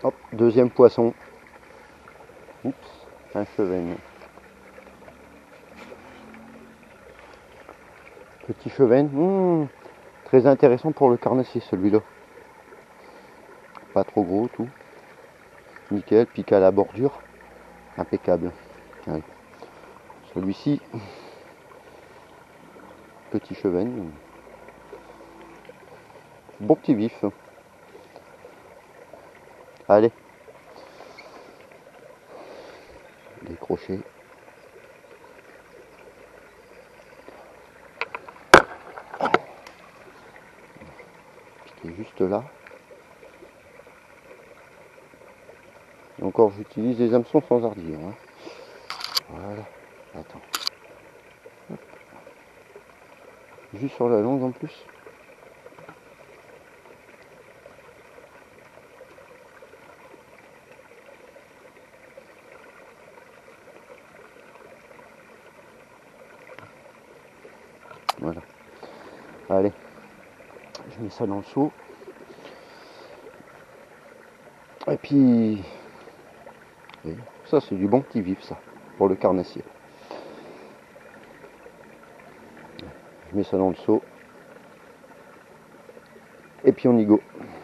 Hop, deuxième poisson. Oups, un chevenne. Petit chevenne. Très intéressant pour le carnassier celui-là. Pas trop gros tout. Nickel, pique à la bordure. Impeccable. Allez. Celui-ci, petit chevenne. Bon petit vif. Allez. Décrocher. Piqué juste là. Et encore, j'utilise des hameçons sans ardillon. Hein. Voilà. Attends. Hop. Juste sur la langue en plus. Voilà. Allez. Je mets ça dans le seau. Et puis, ça c'est du bon petit vif ça, pour le carnassier. Je mets ça dans le seau. Et puis on y go.